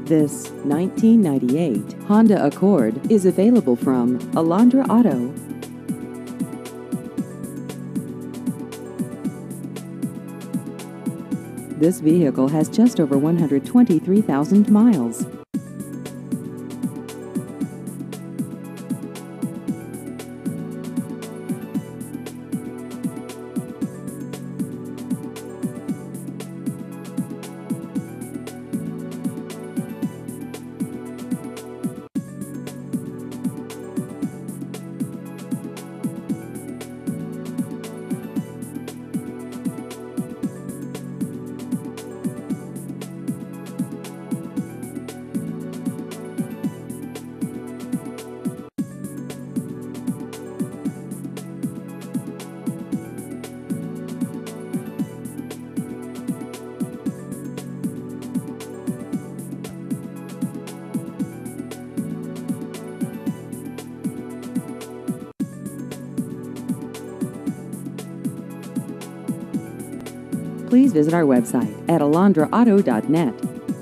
This 1998 Honda Accord is available from Alondra Auto. This vehicle has just over 123,000 miles. Please visit our website at alondraauto.net.